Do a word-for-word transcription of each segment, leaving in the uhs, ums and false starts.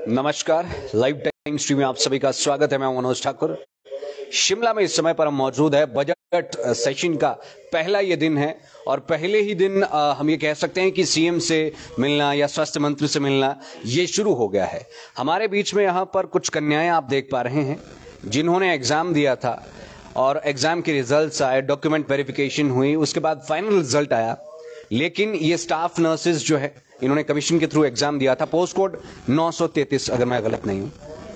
नमस्कार, live time stream में आप सभी का स्वागत है। मैं मनोज ठाकुर। शिमला में इस समय पर हम मौजूद है। बजट सेशन का पहला ये दिन है और पहले ही दिन आ, हम ये कह सकते हैं कि सीएम से मिलना या स्वास्थ्य मंत्री से मिलना ये शुरू हो गया है। हमारे बीच में यहाँ पर कुछ कन्याएं आप देख पा रहे हैं जिन्होंने एग्जाम दिया था और एग्जाम के रिजल्ट्स आए, डॉक्यूमेंट वेरिफिकेशन हुई, उसके बाद फाइनल रिजल्ट आया। लेकिन ये स्टाफ नर्सेज जो है, इन्होंने कमीशन के थ्रू एग्जाम दिया था, पोस्ट कोड नौ सौ तैंतीस अगर मैं गलत नहीं हूं।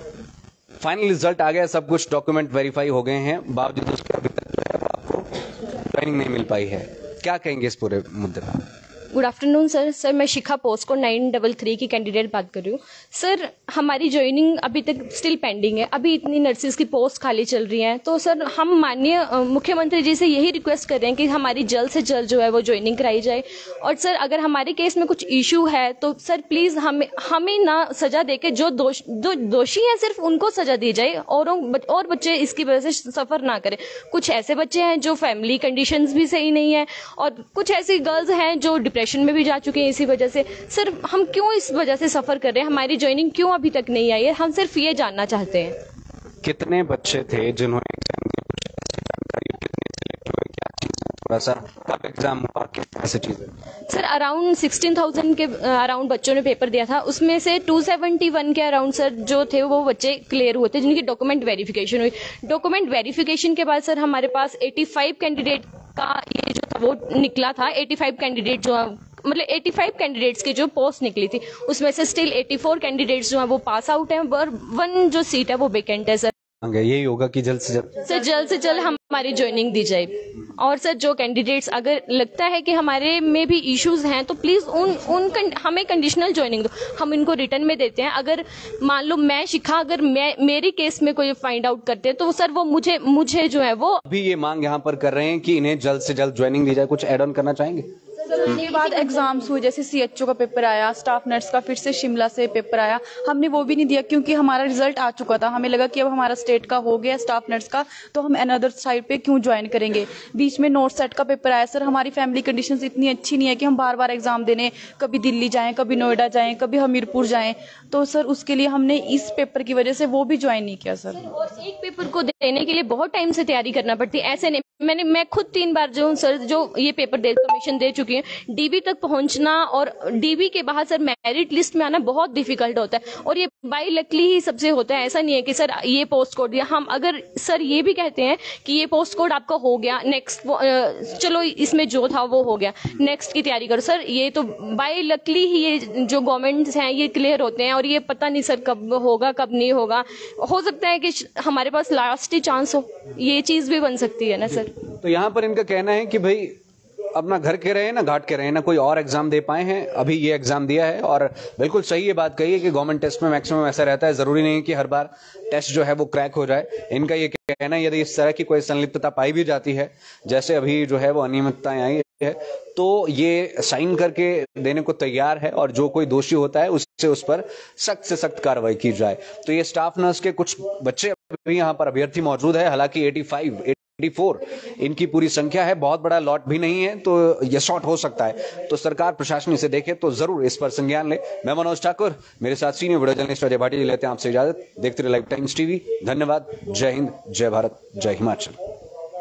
फाइनल रिजल्ट आ गया, सब कुछ डॉक्यूमेंट वेरीफाई हो गए हैं, बावजूद उसके अभी तक जो है आपको ट्रेनिंग नहीं मिल पाई है। क्या कहेंगे इस पूरे मुद्दे पर? Good afternoon sir. सर मैं Shikha post code nine double three की कैंडिडेट बात कर रही हूँ। सर हमारी ज्वाइनिंग अभी तक स्टिल पेंडिंग है। अभी इतनी नर्सेज की पोस्ट खाली चल रही हैं, तो सर हम माननीय मुख्यमंत्री जी से यही रिक्वेस्ट कर रहे हैं कि हमारी जल्द से जल्द जो है वो ज्वाइनिंग कराई जाए। और सर अगर हमारे केस में कुछ इशू है तो सर प्लीज हमें हमें ना सजा देके जो दोष जो दोषी हैं सिर्फ उनको सजा दी जाए और और बच्चे इसकी वजह से सफर ना करें। कुछ ऐसे बच्चे हैं जो फैमिली कंडीशंस भी सही नहीं है और कुछ ऐसी गर्ल्स हैं जो डिप्रेशन में भी जा चुके हैं इसी वजह से। सर हम क्यों इस वजह से सफर कर रहे हैं? हमारी ज्वाइनिंग क्यों अभी तक नहीं आई है? हम सिर्फ ये जानना चाहते हैं। कितने बच्चे थे जिन्होंने एग्जाम दिया? कुछ जानकारी, कितने सिलेक्ट हुए, क्या चीज है, थोड़ा सा कब एग्जाम हुआ, किस तरह से चीजें? सर अराउंड सिक्सटीन थाउजेंड के अराउंड बच्चों ने पेपर दिया था। उसमें से टू सेवेंटी वन के अराउंड सर जो थे वो बच्चे क्लियर हुए थे जिनकी डॉक्यूमेंट वेरिफिकेशन हुई। डॉक्यूमेंट वेरिफिकेशन के बाद सर हमारे पास एटी फाइव कैंडिडेट का ये जो था वो निकला था। एटी फाइव कैंडिडेट जो मतलब एटी फाइव कैंडिडेट्स की जो पोस्ट निकली थी उसमें से स्टिल एटी फोर कैंडिडेट्स जो है वो पास आउट हैं और वन जो सीट है वो वेकेंट है। सर यही होगा कि जल्द से जल्द सर जल्द से जल्द हमारी ज्वाइनिंग दी जाए। और सर जो कैंडिडेट्स अगर लगता है कि हमारे में भी इश्यूज हैं तो प्लीज उन उन हमें कंडीशनल ज्वाइनिंग दो, हम इनको रिटर्न में देते हैं। अगर मान लो मैं शिखा अगर मैं मेरी केस में कोई फाइंड आउट करते हैं तो सर वो मुझे मुझे जो है वो अभी ये मांग यहाँ पर कर रहे हैं कि इन्हें जल्द से जल्द ज्वाइनिंग दी जाए। कुछ एड ऑन करना चाहेंगे? उसके बाद एग्जाम्स हुए, जैसे सीएचओ का पेपर आया, स्टाफ नर्स का फिर से शिमला से पेपर आया, हमने वो भी नहीं दिया क्योंकि हमारा रिजल्ट आ चुका था। हमें लगा कि अब हमारा स्टेट का हो गया स्टाफ नर्स का तो हम अनदर साइड पे क्यों ज्वाइन करेंगे। बीच में नॉर्थ सेट का पेपर आया। सर हमारी फैमिली कंडीशंस इतनी अच्छी नहीं है कि हम बार बार एग्जाम देने कभी दिल्ली जाएं, कभी नोएडा जाएं, कभी हमीरपुर जाएं, तो सर उसके लिए हमने इस पेपर की वजह से वो भी ज्वाइन नहीं किया। सर और एक पेपर को देने के लिए बहुत टाइम से तैयारी करना पड़ती है। ऐसे नहीं, मैंने मैं खुद तीन बार जो सर जो ये पेपर दे कमीशन दे चुकी है। डीबी तक पहुंचना और डीबी के बाहर सर मेरिट लिस्ट में आना बहुत डिफिकल्ट होता है और ये बाई लकली ही सबसे होता है। ऐसा नहीं है कि सर ये पोस्ट कोड या हम अगर सर ये भी कहते हैं कि ये पोस्ट कोड आपका हो गया, नेक्स्ट चलो इसमें जो था वो हो गया, नेक्स्ट की तैयारी करो। सर ये तो बाई लकली ही ये जो गवर्नमेंट्स हैं ये क्लियर होते हैं और ये पता नहीं सर कब होगा कब नहीं होगा। हो सकता है कि हमारे पास लास्ट ही चांस हो, ये चीज भी बन सकती है ना सर। तो यहाँ पर इनका कहना है कि भाई अपना घर के रहे ना घाट के रहे ना कोई और एग्जाम दे पाए हैं, अभी ये एग्जाम दिया है। और बिल्कुल सही ये बात कही है कि गवर्नमेंट टेस्ट में मैक्सिमम ऐसा रहता है, जरूरी नहीं कि हर बार टेस्ट जो है वो क्रैक हो जाए। इनका ये कहना है यदि इस तरह की कोई संलिप्तता पाई भी जाती है, जैसे अभी जो है वो अनियमितताएं आई है, तो ये साइन करके देने को तैयार है और जो कोई दोषी होता है उससे उस पर सख्त से सख्त कार्रवाई की जाए। तो ये स्टाफ नर्स के कुछ बच्चे अभी यहाँ पर अभ्यर्थी मौजूद है, हालांकि एटी फाइव चौरासी इनकी पूरी संख्या है, बहुत बड़ा लॉट भी नहीं है, तो यह शॉर्ट हो सकता है। तो सरकार प्रशासन इसे देखे तो जरूर इस पर संज्ञान ले। मैं मनोज ठाकुर, मेरे साथ senior video journalist Ajay Bhati लेते हैं आपसे इजाजत। देखते रहिए लाइव टाइम्स टीवी। धन्यवाद। जय हिंद, जय भारत, जय हिमाचल।